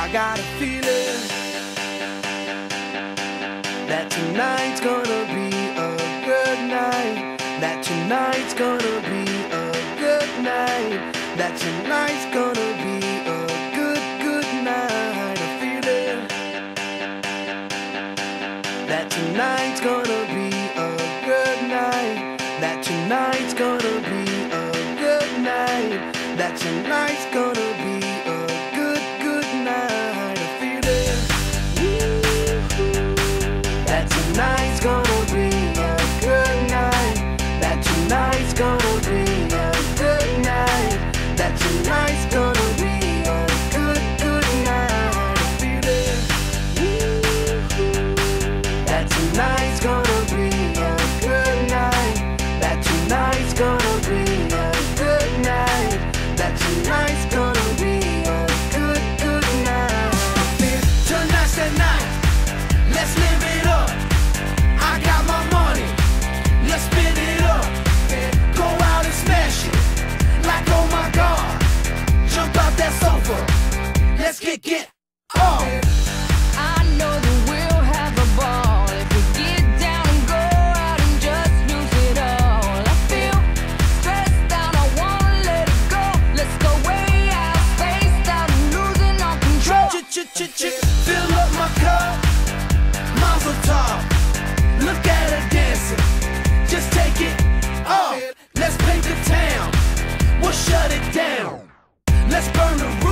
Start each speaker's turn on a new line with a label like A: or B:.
A: I got a feeling that tonight's gonna be a good night. That tonight's gonna be a good night. That tonight's gonna be a good night. A feeling that tonight's gonna be a good night. That tonight's gonna be a good night. That tonight's gonna be a good night. A feeling that tonight's gonna be a good night. That tonight's gonna be a good night. That tonight's gonna be a good night. A feeling that tonight's gonna be a good night. That tonight's gonna be a good night. That tonight's gonna be a good night. Tonight's the night. Let's live it up. I got my money. Let's spin it up. Go out and smash it. Like oh my God. Jump out that sofa. Let's get off.
B: I know that we'll have a ball if we get down and go out and just lose it all. I feel stressed out, I wanna let it go. Let's go way out, spaced out, and losing all control.
A: Fill up my cup. Mazel tov. Look at her dancing. Just take it off. Let's paint the town. We'll shut it down. Let's burn the